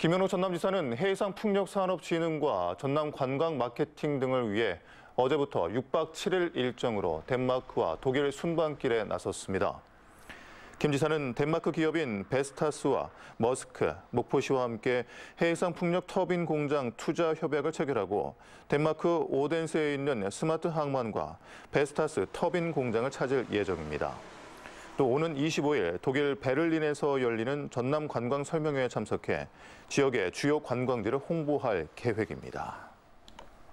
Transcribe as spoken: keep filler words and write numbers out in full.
김현우 전남지사는 해상풍력산업진흥과 전남관광마케팅 등을 위해 어제부터 육 박 칠 일 일정으로 덴마크와 독일 순방길에 나섰습니다. 김 지사는 덴마크 기업인 베스타스와 머스크, 목포시와 함께 해상풍력 터빈 공장 투자 협약을 체결하고 덴마크 오덴세에 있는 스마트 항만과 베스타스 터빈 공장을 찾을 예정입니다. 또 오는 이십오 일 독일 베를린에서 열리는 전남 관광 설명회에 참석해 지역의 주요 관광지를 홍보할 계획입니다.